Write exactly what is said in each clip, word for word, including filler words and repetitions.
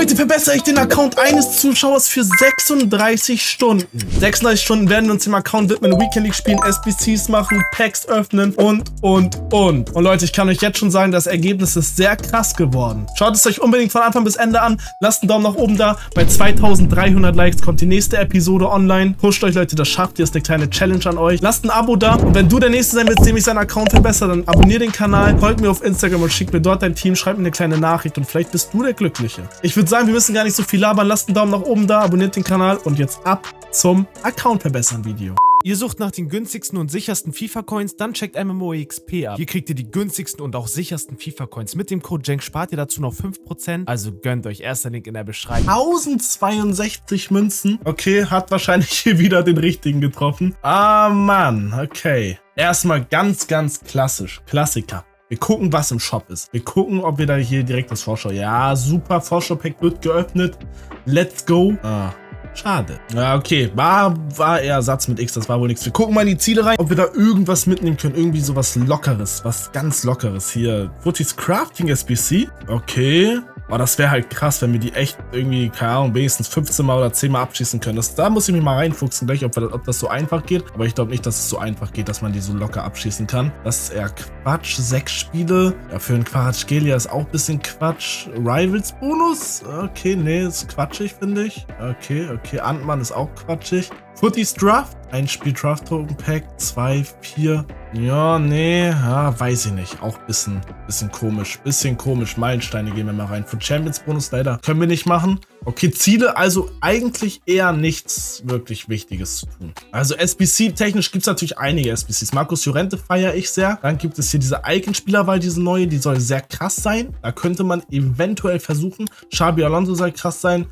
Heute verbessere ich den Account eines Zuschauers für sechsunddreißig Stunden. sechsunddreißig Stunden werden wir uns dem Account widmen, Weekend League spielen, S B Cs machen, Packs öffnen und, und, und. Und Leute, ich kann euch jetzt schon sagen, das Ergebnis ist sehr krass geworden. Schaut es euch unbedingt von Anfang bis Ende an. Lasst einen Daumen nach oben da. Bei zweitausenddreihundert Likes kommt die nächste Episode online. Pusht euch, Leute, das schafft ihr. Das ist eine kleine Challenge an euch. Lasst ein Abo da. Und wenn du der Nächste sein willst, dem ich seinen Account verbessere, dann abonniere den Kanal, folgt mir auf Instagram und schickt mir dort dein Team, schreibt mir eine kleine Nachricht und vielleicht bist du der Glückliche. Ich würde sagen, wir müssen gar nicht so viel labern. Lasst einen Daumen nach oben da, abonniert den Kanal und jetzt ab zum Account verbessern Video. Ihr sucht nach den günstigsten und sichersten FIFA-Coins, dann checkt M M O X P ab. Hier kriegt ihr die günstigsten und auch sichersten FIFA-Coins. Mit dem Code Cenk spart ihr dazu noch fünf Prozent. Also gönnt euch, erster Link in der Beschreibung. tausendzweiundsechzig Münzen. Okay, hat wahrscheinlich hier wieder den richtigen getroffen. Ah, Mann, okay. Erstmal ganz, ganz klassisch. Klassiker. Wir gucken, was im Shop ist. Wir gucken, ob wir da hier direkt das Vorschau... Ja, super, Vorschau-Pack wird geöffnet. Let's go. Ah. Schade. Ja, okay. War, war eher Satz mit X, das war wohl nichts. Wir gucken mal in die Ziele rein, ob wir da irgendwas mitnehmen können. Irgendwie sowas Lockeres, was ganz Lockeres. Hier, Footies Crafting S B C. Okay. Aber das wäre halt krass, wenn wir die echt irgendwie, keine Ahnung, wenigstens fünfzehn Mal oder zehn Mal abschießen können. Das, da muss ich mich mal reinfuchsen gleich, ob, wir, ob das so einfach geht. Aber ich glaube nicht, dass es so einfach geht, dass man die so locker abschießen kann. Das ist eher Quatsch. Sechs Spiele. Ja, für einen Quaratschgelia ist auch ein bisschen Quatsch. Rivals Bonus? Okay, nee, ist quatschig, finde ich. Okay, okay. Ant-Man ist auch quatschig. Footies Draft. Ein Spiel Draft Token Pack. Zwei, vier. Ja, nee, ja, weiß ich nicht. Auch ein bisschen, bisschen komisch. Bisschen komisch. Meilensteine gehen wir mal rein. Für Champions Bonus leider können wir nicht machen. Okay, Ziele, also eigentlich eher nichts wirklich Wichtiges zu tun. Also S B C-technisch gibt es natürlich einige S B Cs. Marcus Llorente feiere ich sehr. Dann gibt es hier diese Icon-Spielerwahl, diese neue, die soll sehr krass sein. Da könnte man eventuell versuchen. Xabi Alonso soll krass sein.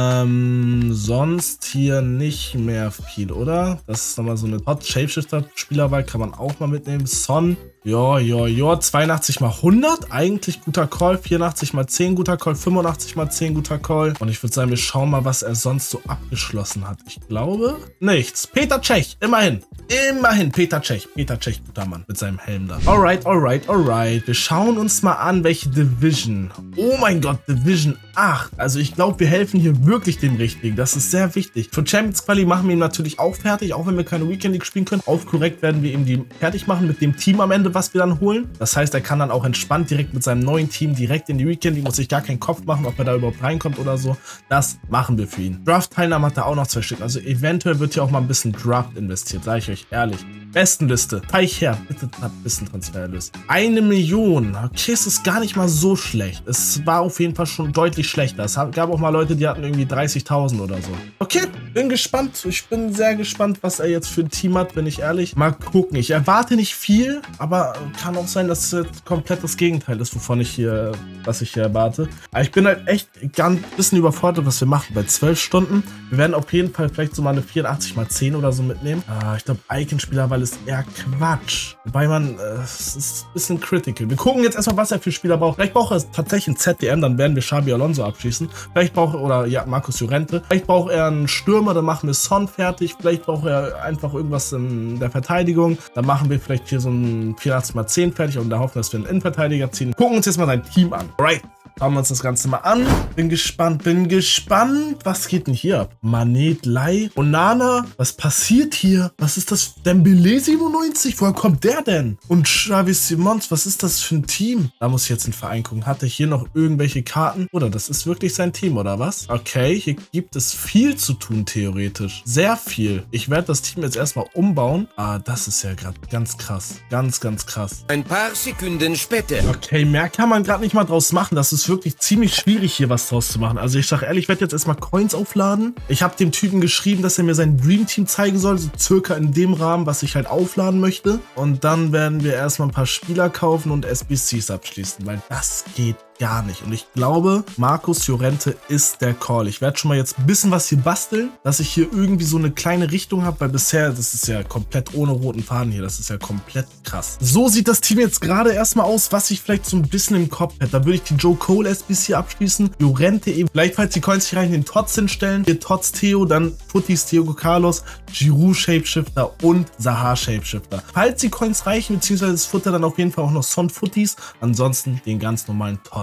Ähm, sonst hier nicht mehr viel, oder? Das ist nochmal so eine Hot Shapeshifter-Spielerwahl, kann man auch mal mitnehmen. Son. Ja, ja, ja, zweiundachtzig mal hundert, eigentlich guter Call, vierundachtzig mal zehn guter Call, fünfundachtzig mal zehn guter Call. Und ich würde sagen, wir schauen mal, was er sonst so abgeschlossen hat. Ich glaube, nichts. Peter Cech, immerhin. Immerhin, Peter Cech. Peter Cech, guter Mann, mit seinem Helm da. Alright, alright, alright. Wir schauen uns mal an, welche Division. Oh mein Gott, Division acht. Also ich glaube, wir helfen hier wirklich dem Richtigen. Das ist sehr wichtig. Für Champions Quali machen wir ihn natürlich auch fertig, auch wenn wir keine Weekend League spielen können. Auf korrekt werden wir ihm die fertig machen mit dem Team am Ende, was wir dann holen. Das heißt, er kann dann auch entspannt direkt mit seinem neuen Team direkt in die Weekend League, muss sich gar keinen Kopf machen, ob er da überhaupt reinkommt oder so. Das machen wir für ihn. Draft-Teilnahme hat er auch noch zwei Stück. Also eventuell wird hier auch mal ein bisschen Draft investiert, sage ich euch ehrlich. Bestenliste. Teich her. Bitte ein bisschen Transferlist. Eine Million. Okay, es ist gar nicht mal so schlecht. Es war auf jeden Fall schon deutlich schlechter. Es gab auch mal Leute, die hatten irgendwie dreißigtausend oder so. Okay, bin gespannt. Ich bin sehr gespannt, was er jetzt für ein Team hat, bin ich ehrlich. Mal gucken. Ich erwarte nicht viel, aber kann auch sein, dass es komplett das Gegenteil ist, wovon ich hier, was ich hier erwarte. Aber ich bin halt echt ganz bisschen überfordert, was wir machen. Bei zwölf Stunden. Wir werden auf jeden Fall vielleicht so mal eine vierundachtzig mal zehn oder so mitnehmen. Ah, ich glaube, Icon-Spieler, weil ist eher Quatsch. Wobei man, äh, es ist ein bisschen critical. Wir gucken jetzt erstmal, was er für Spieler braucht. Vielleicht braucht er tatsächlich ein Z D M, dann werden wir Xabi Alonso abschließen. Vielleicht braucht er, oder ja, Marcus Llorente. Vielleicht braucht er einen Stürmer, dann machen wir Son fertig. Vielleicht braucht er einfach irgendwas in der Verteidigung. Dann machen wir vielleicht hier so ein vierundachtzig mal zehn fertig und da hoffen, dass wir einen Innenverteidiger ziehen. Gucken uns jetzt mal sein Team an. Alright. Schauen wir uns das Ganze mal an. Bin gespannt, bin gespannt. Was geht denn hier ab? Manet, Lai, Onana. Was passiert hier? Was ist das? Dembele siebenundneunzig? Woher kommt der denn? Und Xavi Simons, was ist das für ein Team? Da muss ich jetzt in den Verein gucken. Hat er hier noch irgendwelche Karten? Oder das ist wirklich sein Team, oder was? Okay, hier gibt es viel zu tun, theoretisch. Sehr viel. Ich werde das Team jetzt erstmal umbauen. Ah, das ist ja gerade ganz krass. Ganz, ganz krass. Ein paar Sekunden später. Okay, mehr kann man gerade nicht mal draus machen. Das ist wirklich ziemlich schwierig, hier was draus zu machen. Also ich sage ehrlich, ich werde jetzt erstmal Coins aufladen. Ich habe dem Typen geschrieben, dass er mir sein Dream Team zeigen soll, so circa in dem Rahmen, was ich halt aufladen möchte. Und dann werden wir erstmal ein paar Spieler kaufen und S B Cs abschließen, weil das geht gar nicht. Und ich glaube, Marcus Llorente ist der Call. Ich werde schon mal jetzt ein bisschen was hier basteln, dass ich hier irgendwie so eine kleine Richtung habe, weil bisher, das ist ja komplett ohne roten Faden hier. Das ist ja komplett krass. So sieht das Team jetzt gerade erstmal aus, was ich vielleicht so ein bisschen im Kopf hätte. Da würde ich die Joe Cole S B C abschließen, Llorente eben, vielleicht falls die Coins nicht reichen, den Tots hinstellen, hier Tots Theo, dann Footies Thiago Carlos, Giroud Shapeshifter und Zaha Shapeshifter. Falls die Coins reichen, beziehungsweise das Futter, dann auf jeden Fall auch noch Son Footies, ansonsten den ganz normalen Tots.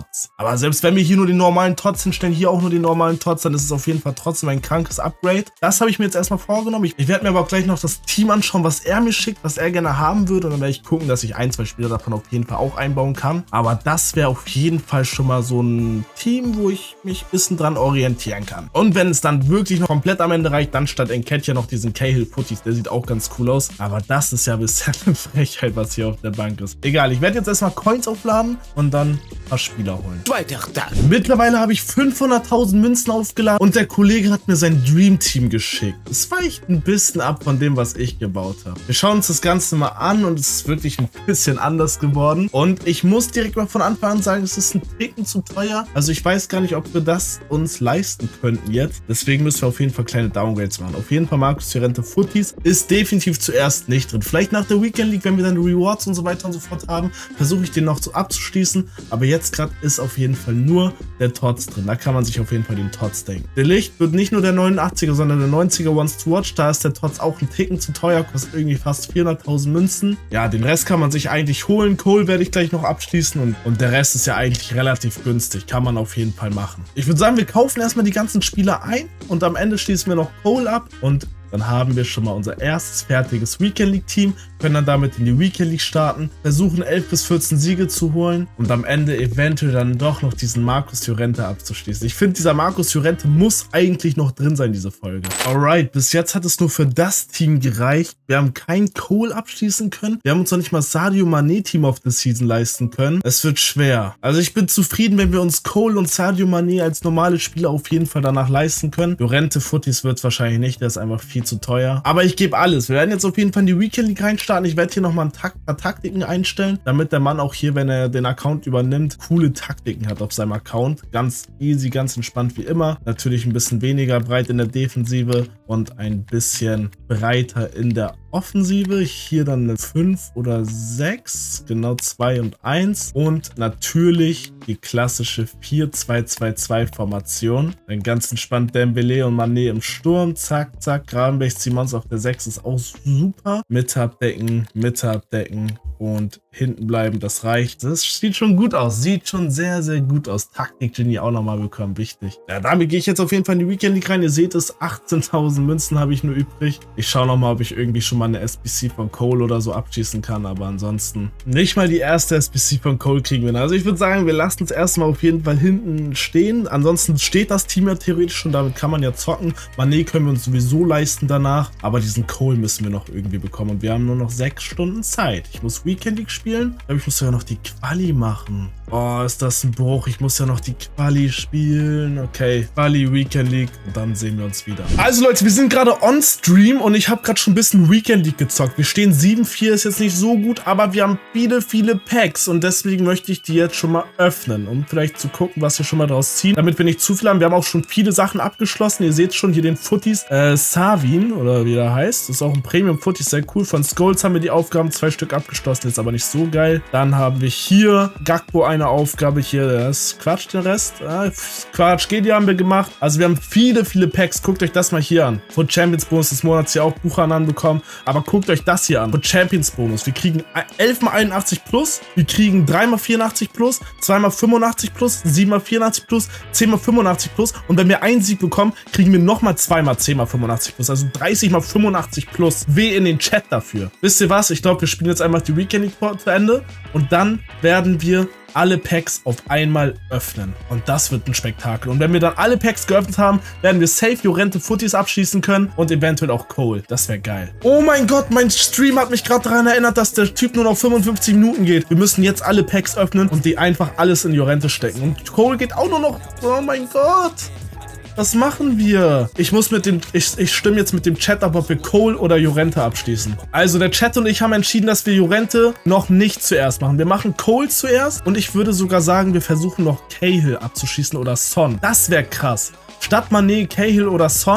Tots. Aber selbst wenn wir hier nur den normalen Tots hinstellen, hier auch nur den normalen Tots, dann ist es auf jeden Fall trotzdem ein krankes Upgrade. Das habe ich mir jetzt erstmal vorgenommen. Ich, ich werde mir aber auch gleich noch das Team anschauen, was er mir schickt, was er gerne haben würde. Und dann werde ich gucken, dass ich ein, zwei Spieler davon auf jeden Fall auch einbauen kann. Aber das wäre auf jeden Fall schon mal so ein Team, wo ich mich ein bisschen dran orientieren kann. Und wenn es dann wirklich noch komplett am Ende reicht, dann statt Enketia noch diesen Cahill-Putties. Der sieht auch ganz cool aus. Aber das ist ja bisher eine Frechheit, was hier auf der Bank ist. Egal, ich werde jetzt erstmal Coins aufladen und dann ein paar Spieler holen. Zweiter Tag. Mittlerweile habe ich fünfhunderttausend Münzen aufgeladen und der Kollege hat mir sein Dream Team geschickt. Es weicht ein bisschen ab von dem, was ich gebaut habe. Wir schauen uns das Ganze mal an und es ist wirklich ein bisschen anders geworden. Und ich muss direkt mal von Anfang an sagen, es ist ein Ticken zu teuer. Also ich weiß gar nicht, ob wir das uns leisten könnten jetzt. Deswegen müssen wir auf jeden Fall kleine Downgrades machen. Auf jeden Fall Marcus Llorente Futties ist definitiv zuerst nicht drin. Vielleicht nach der Weekend League, wenn wir dann Rewards und so weiter und so fort haben, versuche ich den noch so abzuschließen. Aber jetzt gerade ist auf jeden Fall nur der Tots drin. Da kann man sich auf jeden Fall den Tots denken. Der Licht wird nicht nur der neunundachtziger, sondern der neunziger Ones to Watch. Da ist der Tots auch ein Ticken zu teuer, kostet irgendwie fast vierhunderttausend Münzen. Ja, den Rest kann man sich eigentlich holen. Cole werde ich gleich noch abschließen und, und der Rest ist ja eigentlich relativ günstig. Kann man auf jeden Fall machen. Ich würde sagen, wir kaufen erstmal die ganzen Spieler ein und am Ende schließen wir noch Cole ab und dann haben wir schon mal unser erstes fertiges Weekend League Team, können dann damit in die Weekend League starten, versuchen elf bis vierzehn Siege zu holen und am Ende eventuell dann doch noch diesen Marcus Llorente abzuschließen. Ich finde, dieser Marcus Llorente muss eigentlich noch drin sein, diese Folge. Alright, bis jetzt hat es nur für das Team gereicht. Wir haben kein Cole abschließen können. Wir haben uns noch nicht mal Sadio Mané Team of the Season leisten können. Es wird schwer. Also ich bin zufrieden, wenn wir uns Cole und Sadio Mané als normale Spieler auf jeden Fall danach leisten können. Llorente Futties wird es wahrscheinlich nicht, der ist einfach viel zu teuer. Aber ich gebe alles. Wir werden jetzt auf jeden Fall in die Weekend League reinstarten. Ich werde hier nochmal ein Takt, paar Taktiken einstellen, damit der Mann auch hier, wenn er den Account übernimmt, coole Taktiken hat auf seinem Account. Ganz easy, ganz entspannt wie immer. Natürlich ein bisschen weniger breit in der Defensive und ein bisschen breiter in der Offensive. Hier dann eine fünf oder sechs, genau zwei und eins. Und natürlich die klassische vier zwei zwei zwei Formation. Dann ganz entspannt Dembele und Mané im Sturm. Zack, zack. Gravenberch, Simons auf der sechs ist auch super. Mitte abdecken, Mitte abdecken und hinten bleiben, das reicht. Das sieht schon gut aus. Sieht schon sehr, sehr gut aus. Taktik-Genie auch nochmal bekommen. Wichtig. Ja, damit gehe ich jetzt auf jeden Fall in die Weekend League rein. Ihr seht es, achtzehntausend Münzen habe ich nur übrig. Ich schaue nochmal, ob ich irgendwie schon mal eine S B C von Cole oder so abschießen kann. Aber ansonsten nicht mal die erste S B C von Cole kriegen wir. Also ich würde sagen, wir lassen uns erstmal auf jeden Fall hinten stehen. Ansonsten steht das Team ja theoretisch schon. Damit kann man ja zocken. Mané können wir uns sowieso leisten danach. Aber diesen Cole müssen wir noch irgendwie bekommen. Und wir haben nur noch sechs Stunden Zeit. Ich muss Weekend League spielen. Aber ich muss ja noch die Quali machen. Oh, ist das ein Bruch. Ich muss ja noch die Quali spielen. Okay, Quali, Weekend League. Und dann sehen wir uns wieder. Also Leute, wir sind gerade on Stream und ich habe gerade schon ein bisschen Weekend League gezockt. Wir stehen sieben vier, ist jetzt nicht so gut, aber wir haben viele, viele Packs und deswegen möchte ich die jetzt schon mal öffnen, um vielleicht zu gucken, was wir schon mal draus ziehen, damit wir nicht zu viel haben. Wir haben auch schon viele Sachen abgeschlossen. Ihr seht schon hier den Futties. Äh, Savin, oder wie der heißt. Das ist auch ein Premium-Futties, sehr cool. Von Skulls haben wir die Aufgaben zwei Stück abgeschlossen, ist aber nicht so geil. Dann haben wir hier Gakpo eine Aufgabe hier, das ist Quatsch, der Rest. Ah, Quatsch, G D haben wir gemacht. Also wir haben viele, viele Packs. Guckt euch das mal hier an. Von Champions Bonus des Monats hier auch Buchanan bekommen. Aber guckt euch das hier an. Von Champions Bonus. Wir kriegen elf mal einundachtzig plus. Wir kriegen drei mal vierundachtzig plus. zwei mal fünfundachtzig plus. sieben mal vierundachtzig plus. zehn mal fünfundachtzig plus. Und wenn wir einen Sieg bekommen, kriegen wir nochmal zwei mal zehn mal fünfundachtzig plus. Also dreißig mal fünfundachtzig plus. Weh in den Chat dafür. Wisst ihr was? Ich glaube, wir spielen jetzt einfach die Weekend League zu Ende. Und dann werden wir alle Packs auf einmal öffnen. Und das wird ein Spektakel. Und wenn wir dann alle Packs geöffnet haben, werden wir safe Llorente Futties abschließen können und eventuell auch Cole. Das wäre geil. Oh mein Gott, mein Stream hat mich gerade daran erinnert, dass der Typ nur noch fünfundfünfzig Minuten geht. Wir müssen jetzt alle Packs öffnen und die einfach alles in Llorente stecken. Und Cole geht auch nur noch... Oh mein Gott. Was machen wir? Ich muss mit dem, ich, ich stimme jetzt mit dem Chat ab, ob wir Cole oder Llorente abschließen. Also der Chat und ich haben entschieden, dass wir Llorente noch nicht zuerst machen. Wir machen Cole zuerst und ich würde sogar sagen, wir versuchen noch Cahill abzuschießen oder Son. Das wäre krass. Statt Mané, Cahill oder Son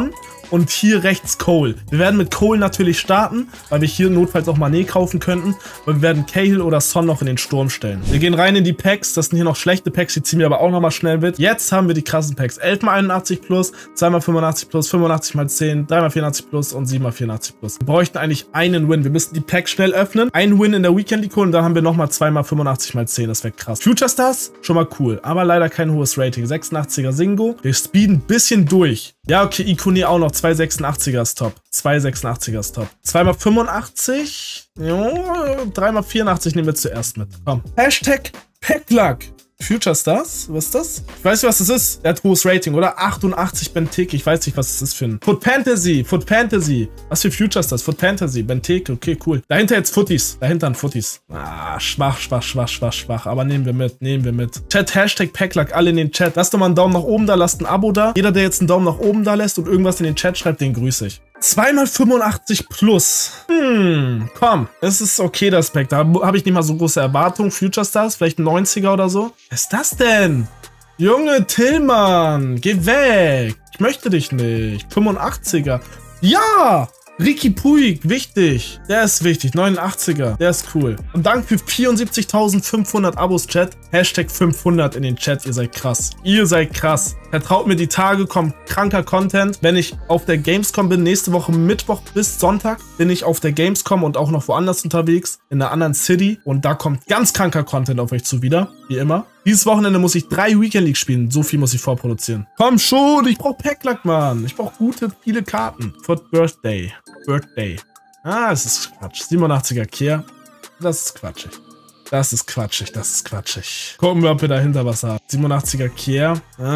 und hier rechts Cole. Wir werden mit Cole natürlich starten, weil wir hier notfalls auch Mané kaufen könnten. Und wir werden Cahill oder Son noch in den Sturm stellen. Wir gehen rein in die Packs. Das sind hier noch schlechte Packs, die ziehen wir aber auch nochmal schnell mit. Jetzt haben wir die krassen Packs. elf mal einundachtzig plus, zwei mal fünfundachtzig plus, fünfundachtzig mal zehn, drei mal vierundachtzig plus und sieben mal vierundachtzig plus. Wir bräuchten eigentlich einen Win. Wir müssen die Packs schnell öffnen. Einen Win in der Weekend League holen und dann haben wir nochmal zwei mal fünfundachtzig mal zehn. Das wäre krass. Future Stars, schon mal cool. Aber leider kein hohes Rating. sechsundachtziger Singo. Wir speeden ein bisschen durch. Ja, okay, Ikone auch noch. zwei sechsundachtziger ist top. zwei sechsundachtziger ist top. zwei mal fünfundachtzig. Ja, drei mal vierundachtzig nehmen wir zuerst mit. Komm. Hashtag Packluck. Future Stars? Was ist das? Ich weiß nicht, was das ist. Er hat hohes Rating, oder? achtundachtzig Benteke. Ich weiß nicht, was das ist für ein... Foot Fantasy. Foot Fantasy. Was für Future Stars? Foot Fantasy. Benteke. Okay, cool. Dahinter jetzt Footies. Dahinter ein Footies. Ah, schwach, schwach, schwach, schwach, schwach. Aber nehmen wir mit. Nehmen wir mit. Chat, Hashtag Packluck. Alle in den Chat. Lasst doch mal einen Daumen nach oben da. Lasst ein Abo da. Jeder, der jetzt einen Daumen nach oben da lässt und irgendwas in den Chat schreibt, den grüße ich. zwei mal fünfundachtzig plus. Hm, komm. Es ist okay, das Pack. Da habe ich nicht mal so große Erwartungen. Future Stars, vielleicht ein neunziger oder so. Was ist das denn? Junge Tillmann, geh weg. Ich möchte dich nicht. fünfundachtziger. Ja! Ricky Puig, wichtig. Der ist wichtig. neunundachtziger. Der ist cool. Und danke für vierundsiebzigtausendfünfhundert Abos, Chat. Hashtag fünfhundert in den Chat. Ihr seid krass. Ihr seid krass. Vertraut mir, die Tage kommt kranker Content. Wenn ich auf der Gamescom bin, nächste Woche Mittwoch bis Sonntag, bin ich auf der Gamescom und auch noch woanders unterwegs, in einer anderen City. Und da kommt ganz kranker Content auf euch zu wieder, wie immer. Dieses Wochenende muss ich drei Weekend League spielen. So viel muss ich vorproduzieren. Komm schon, ich brauche Packluck, Mann. Ich brauche gute, viele Karten. For Birthday. Birthday. Ah, das ist Quatsch. siebenundachtziger Kehr. Das ist quatschig. Das ist quatschig, das ist quatschig. Gucken wir, ob wir dahinter was haben. siebenundachtziger Kehr.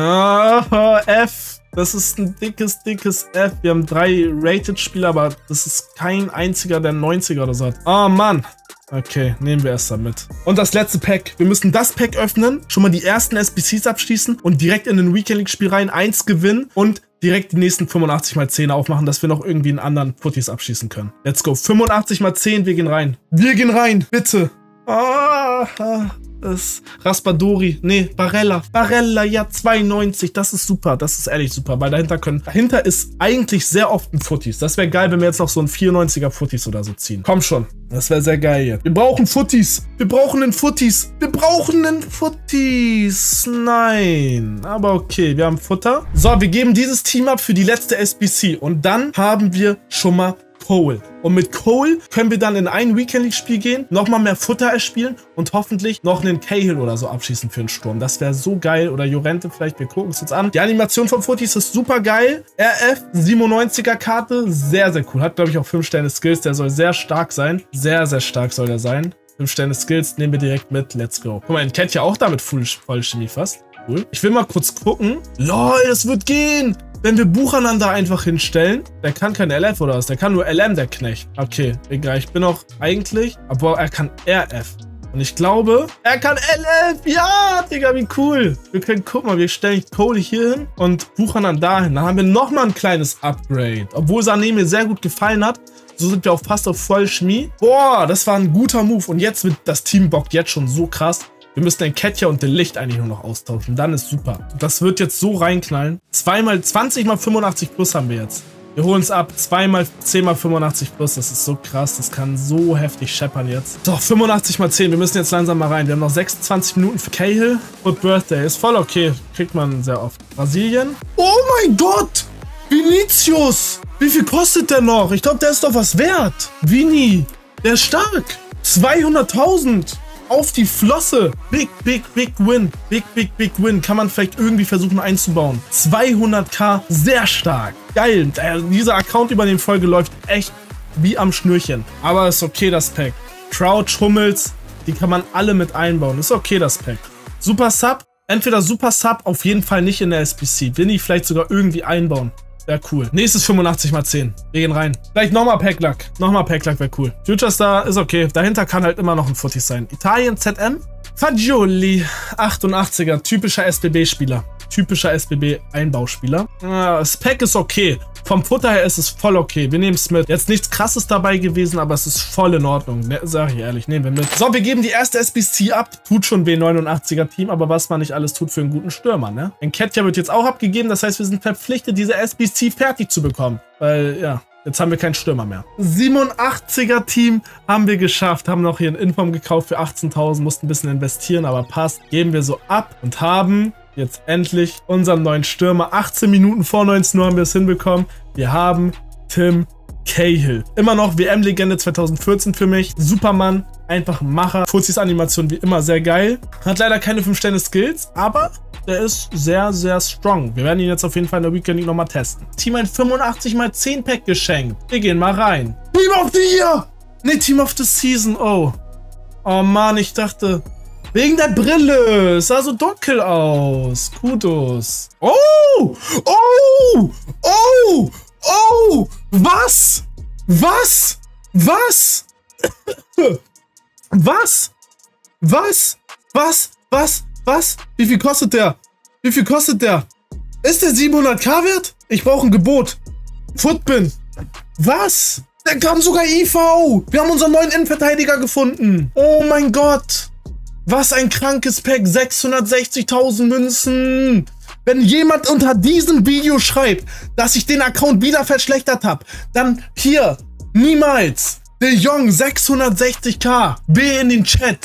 Ah, F. Das ist ein dickes, dickes F. Wir haben drei Rated-Spieler, aber das ist kein einziger, der neunziger oder so hat. Oh, Mann. Okay, nehmen wir erst damit. Und das letzte Pack. Wir müssen das Pack öffnen, schon mal die ersten S B Cs abschließen und direkt in den Weekend League Spiel rein eins gewinnen und direkt die nächsten fünfundachtzig mal zehn aufmachen, dass wir noch irgendwie einen anderen Footies abschließen können. Let's go. fünfundachtzig mal zehn, wir gehen rein. Wir gehen rein, bitte. Ah, das Raspadori. Nee, Barella. Barella, ja, zweiundneunzig. Das ist super. Das ist ehrlich super, weil dahinter können. Dahinter ist eigentlich sehr oft ein Footies. Das wäre geil, wenn wir jetzt noch so einen vierundneunziger Footies oder so ziehen. Komm schon. Das wäre sehr geil hier. Wir brauchen Footies. Wir brauchen einen Footies. Wir brauchen einen Footies. Nein. Aber okay, wir haben Futter. So, wir geben dieses Team ab für die letzte S B C. Und dann haben wir schon mal Cole. Und mit Cole können wir dann in ein Weekend League Spiel gehen, nochmal mehr Futter erspielen und hoffentlich noch einen Cahill oder so abschießen für den Sturm. Das wäre so geil. Oder Jorente vielleicht, wir gucken es uns an. Die Animation von Footies ist super geil. R F, siebenundneunziger Karte, sehr, sehr cool. Hat, glaube ich, auch fünf Sterne Skills. Der soll sehr stark sein. Sehr, sehr stark soll der sein. fünf Sterne Skills nehmen wir direkt mit. Let's go. Guck mal, Encat ja auch damit voll, voll Chemie fast. Cool. Ich will mal kurz gucken. Lol, das wird gehen. Wenn wir Buchanan da einfach hinstellen, der kann kein L F oder was, der kann nur L M, der Knecht. Okay, egal, ich bin auch eigentlich, aber er kann R F. Und ich glaube, er kann L F, ja, Digga, wie cool. Wir können, guck mal, wir stellen Cole hier hin und Buchanan dahin. Dann haben wir nochmal ein kleines Upgrade. Obwohl Sané mir sehr gut gefallen hat, so sind wir auch fast auf voll Schmie. Boah, das war ein guter Move. Und jetzt wird das Team bockt jetzt schon so krass. Wir müssen den Ketcher und den Licht eigentlich nur noch austauschen. Dann ist super. Das wird jetzt so reinknallen. zwei mal zwanzig mal fünfundachtzig plus haben wir jetzt. Wir holen es ab. zwei mal zehn mal fünfundachtzig plus. Das ist so krass. Das kann so heftig scheppern jetzt. So, fünfundachtzig mal zehn. Wir müssen jetzt langsam mal rein. Wir haben noch sechsundzwanzig Minuten für Cahill. Und Birthday ist voll okay. Kriegt man sehr oft. Brasilien. Oh mein Gott! Vinicius! Wie viel kostet der noch? Ich glaube, der ist doch was wert. Vini. Der ist stark. zweihunderttausend. Auf die Flosse. Big, big, big win. Big, big, big win. Kann man vielleicht irgendwie versuchen einzubauen. zweihunderttausend. Sehr stark. Geil. Äh, dieser Account über den Folge läuft echt wie am Schnürchen. Aber ist okay, das Pack. Crouch, Hummels, die kann man alle mit einbauen. Ist okay, das Pack. Super Sub. Entweder Super Sub, auf jeden Fall nicht in der S B C. Winnie vielleicht sogar irgendwie einbauen. Wäre cool. Nächstes fünfundachtzig mal zehn. Wir gehen rein. Vielleicht nochmal Packluck. Nochmal Packluck wäre cool. Future Star ist okay. Dahinter kann halt immer noch ein Footies sein. Italien Z M. Fagioli. achtundachtziger. Typischer S B B-Spieler. typischer S B B-Einbauspieler. Ah, das Pack ist okay. Vom Futter her ist es voll okay. Wir nehmen es mit. Jetzt nichts Krasses dabei gewesen, aber es ist voll in Ordnung. Ne, sag ich ehrlich, nehmen wir mit. So, wir geben die erste S B C ab. Tut schon B neunundachtziger Team, aber was man nicht alles tut für einen guten Stürmer, ne? Ein Ketja wird jetzt auch abgegeben. Das heißt, wir sind verpflichtet, diese S B C fertig zu bekommen. Weil, ja, jetzt haben wir keinen Stürmer mehr. siebenundachtziger Team haben wir geschafft. Haben noch hier einen Inform gekauft für achtzehntausend. Mussten ein bisschen investieren, aber passt. Geben wir so ab und haben jetzt endlich unseren neuen Stürmer. achtzehn Minuten vor neunzehn Uhr haben wir es hinbekommen. Wir haben Tim Cahill. Immer noch W M-Legende zweitausendvierzehn für mich. Supermann, einfach Macher. Fuzis Animation wie immer sehr geil. Hat leider keine fünf Sterne Skills, aber der ist sehr, sehr strong. Wir werden ihn jetzt auf jeden Fall in der Weekend League nochmal testen. Team ein fünfundachtzig mal zehn Pack geschenkt. Wir gehen mal rein. Team of the Year! Ne, Team of the Season. Oh. Oh Mann, ich dachte... Wegen der Brille. Es sah so dunkel aus. Kudos. Oh! Oh! Oh! Oh! Was? Was? Was? Was? Was? Was? Was? Was? Wie viel kostet der? Wie viel kostet der? Ist der siebenhundert K wert? Ich brauche ein Gebot. Footbin. Was? Der kam sogar I V. Wir haben unseren neuen Innenverteidiger gefunden. Oh mein Gott. Was ein krankes Pack. sechshundertsechzigtausend Münzen. Wenn jemand unter diesem Video schreibt, dass ich den Account wieder verschlechtert habe, dann hier, niemals. De Jong, sechshundertsechzig K. B in den Chat.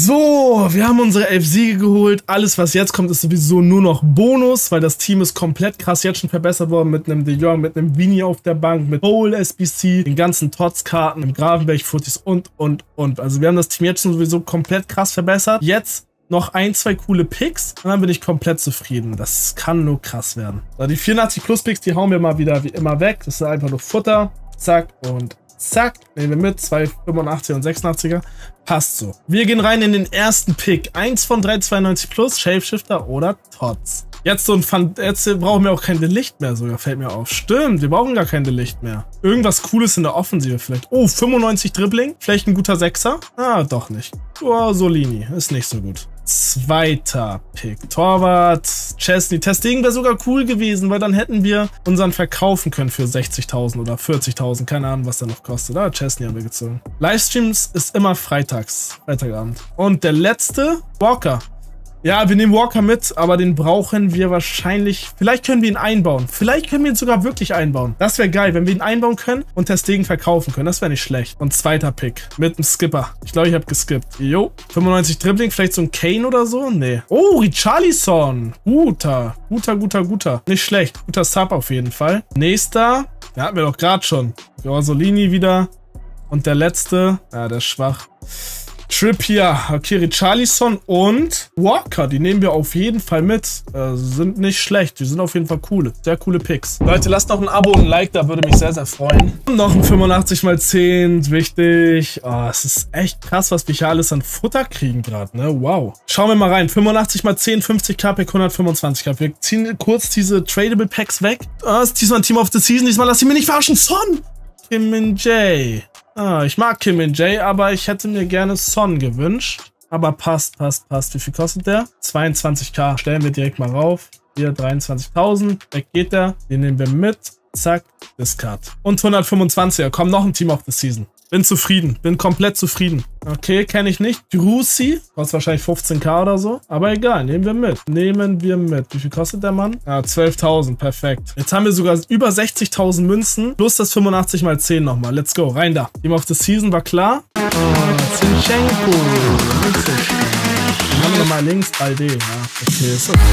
So, wir haben unsere elf Siege geholt. Alles, was jetzt kommt, ist sowieso nur noch Bonus, weil das Team ist komplett krass jetzt schon verbessert worden mit einem De Jong, mit einem Vini auf der Bank, mit Bowl S B C, den ganzen Tots-Karten, im Gravenberg-Footies und, und, und. Also wir haben das Team jetzt schon sowieso komplett krass verbessert. Jetzt noch ein, zwei coole Picks und dann bin ich komplett zufrieden. Das kann nur krass werden. So, die vierundachtzig Plus Picks, die hauen wir mal wieder wie immer weg. Das ist einfach nur Futter. Zack und zack. Nehmen wir mit. zwei fünfundachtziger und sechsundachtziger. Passt so. Wir gehen rein in den ersten Pick. eins von drei zweiundneunzig Plus, Shapeshifter oder Tots. Jetzt so ein Fun, jetzt brauchen wir auch kein Delicht mehr sogar, fällt mir auf. Stimmt, wir brauchen gar kein Delicht mehr. Irgendwas Cooles in der Offensive vielleicht. Oh, fünfundneunzig Dribbling. Vielleicht ein guter Sechser? Ah, doch nicht. Oh, Solini. Ist nicht so gut. Zweiter Pick. Torwart. Chesney. Testing wäre sogar cool gewesen, weil dann hätten wir unseren verkaufen können für sechzigtausend oder vierzigtausend. Keine Ahnung, was der noch kostet. Ah, Chesney haben wir gezogen. Livestreams ist immer freitags. Freitagabend. Und der letzte, Walker. Ja, wir nehmen Walker mit, aber den brauchen wir wahrscheinlich... Vielleicht können wir ihn einbauen. Vielleicht können wir ihn sogar wirklich einbauen. Das wäre geil, wenn wir ihn einbauen können und Ter Stegen verkaufen können. Das wäre nicht schlecht. Und zweiter Pick mit einem Skipper. Ich glaube, ich habe geskippt. Jo. fünfundneunzig Dribbling, vielleicht so ein Kane oder so? Nee. Oh, Richarlison. Guter. Guter, guter, guter. Nicht schlecht. Guter Sub auf jeden Fall. Nächster. Den hatten wir doch gerade schon. Solini wieder. Und der letzte. Ja, der ist schwach. Trippier, okay, Richarlison und Walker, die nehmen wir auf jeden Fall mit. Äh, sind nicht schlecht, die sind auf jeden Fall coole, sehr coole Picks. Leute, lasst noch ein Abo und ein Like da, würde mich sehr, sehr freuen. Und noch ein fünfundachtzig mal zehn, wichtig. Oh, es ist echt krass, was wir hier alles an Futter kriegen gerade, ne? Wow. Schauen wir mal rein, fünfundachtzig mal zehn, fünfzig K Pack, hundertfünfundzwanzig K. Wir ziehen kurz diese Tradable Packs weg. Ah, ist diesmal ein Team of the Season, diesmal lass ich mir nicht verarschen. Son! Kim Min-jae. Ah, ich mag Kim Min-jae, aber ich hätte mir gerne Son gewünscht. Aber passt, passt, passt. Wie viel kostet der? zweiundzwanzig K. Stellen wir direkt mal rauf. Hier dreiundzwanzigtausend. Weg geht der. Den nehmen wir mit. Zack. Discard. Und hundertfünfundzwanziger. Komm, noch ein Team of the Season. Bin zufrieden. Bin komplett zufrieden. Okay, kenne ich nicht. Drusi. Kostet wahrscheinlich fünfzehn K oder so. Aber egal, nehmen wir mit. Nehmen wir mit. Wie viel kostet der Mann? Ah, zwölftausend. Perfekt. Jetzt haben wir sogar über sechzigtausend Münzen. Plus das fünfundachtzig mal zehn nochmal. Let's go. Rein da. Team of the Season war klar. Oh, Zinchenko. Nicht so schlecht. Dann haben wir nochmal links Balde. Ja, okay, ist okay.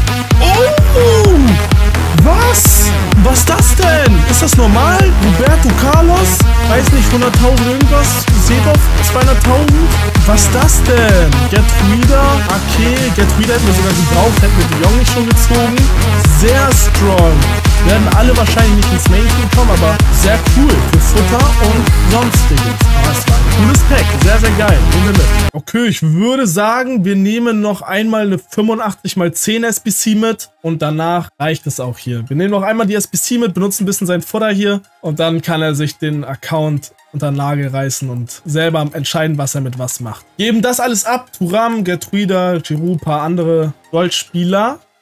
Oh! Was? Was ist das denn? Ist das normal? Roberto Carlos? Weiß nicht, hunderttausend irgendwas? Seedorf, zweihunderttausend? Was ist das denn? Get Reader? Okay, Get Reader hätten wir sogar gebraucht, hätten wir die Jong nicht schon gezogen. Sehr strong. Werden alle wahrscheinlich nicht ins Main-Team kommen, aber sehr cool für Futter und sonstiges. Aber es war ein cooles Pack. Sehr, sehr geil. Nehmen wir mit. Okay, ich würde sagen, wir nehmen noch einmal eine fünfundachtzig mal zehn S B C mit und danach reicht es auch hier. Wir nehmen noch einmal die S B C mit, benutzen ein bisschen sein Futter hier und dann kann er sich den Account unter den Nagel reißen und selber entscheiden, was er mit was macht. Geben das alles ab. Thuram, Gertruida, Giroud, paar andere Goldspieler.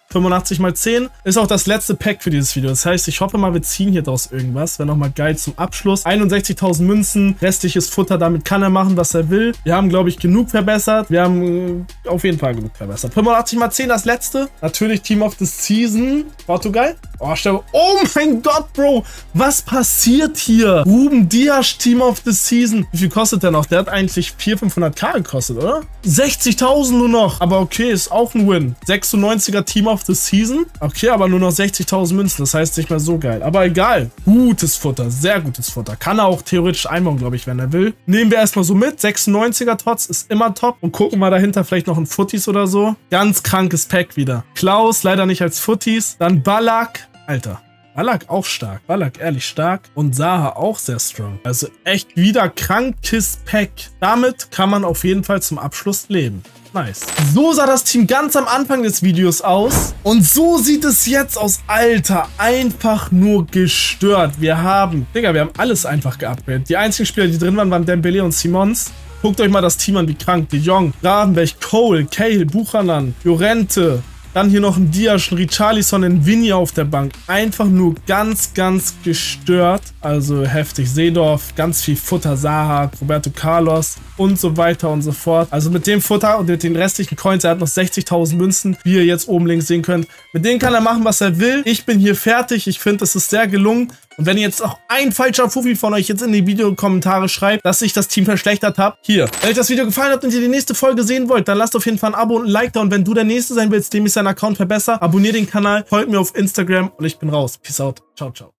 fünfundachtzig mal zehn ist auch das letzte Pack für dieses Video. Das heißt, ich hoffe mal, wir ziehen hier draus irgendwas. Wäre nochmal geil zum Abschluss. einundsechzigtausend Münzen, restliches Futter, damit kann er machen, was er will. Wir haben, glaube ich, genug verbessert. Wir haben äh, auf jeden Fall genug verbessert. fünfundachtzig mal zehn, das letzte. Natürlich Team of the Season. Portugal. Oh, stell, oh mein Gott, Bro. Was passiert hier? Ruben Dias, Team of the Season. Wie viel kostet der noch? Der hat eigentlich vierhundert, fünfhundert gekostet, oder? sechzigtausend nur noch. Aber okay, ist auch ein Win. sechsundneunziger Team of the Season. Okay, aber nur noch sechzigtausend Münzen. Das heißt nicht mehr so geil. Aber egal. Gutes Futter. Sehr gutes Futter. Kann er auch theoretisch einbauen, glaube ich, wenn er will. Nehmen wir erstmal so mit. sechsundneunziger Tots ist immer top. Und gucken mal dahinter vielleicht noch ein Futtis oder so. Ganz krankes Pack wieder. Klaus, leider nicht als Futtis. Dann Ballack. Alter. Ballack auch stark. Ballack ehrlich stark. Und Zaha auch sehr strong. Also echt wieder krankes Pack. Damit kann man auf jeden Fall zum Abschluss leben. Nice. So sah das Team ganz am Anfang des Videos aus. Und so sieht es jetzt aus. Alter, einfach nur gestört. Wir haben, Digga, wir haben alles einfach geupgradet. Die einzigen Spieler, die drin waren, waren Dembele und Simons. Guckt euch mal das Team an, wie krank. De Jong, Gravenberch, Cole, Cahill, Buchanan, Llorente. Dann hier noch ein Dias, ein Richarlison, ein Vinny auf der Bank. Einfach nur ganz, ganz gestört. Also heftig. Seedorf, ganz viel Futter, Zaha, Roberto Carlos und so weiter und so fort. Also mit dem Futter und mit den restlichen Coins, er hat noch sechzigtausend Münzen, wie ihr jetzt oben links sehen könnt. Mit denen kann er machen, was er will. Ich bin hier fertig. Ich finde, es ist sehr gelungen. Und wenn ihr jetzt auch ein falscher Fuffi von euch jetzt in die Videokommentare schreibt, dass ich das Team verschlechtert habe, hier. Wenn euch das Video gefallen hat und ihr die nächste Folge sehen wollt, dann lasst auf jeden Fall ein Abo und ein Like da. Und wenn du der Nächste sein willst, dem ich seinen Account verbessere, abonniert den Kanal, folgt mir auf Instagram und ich bin raus. Peace out. Ciao, ciao.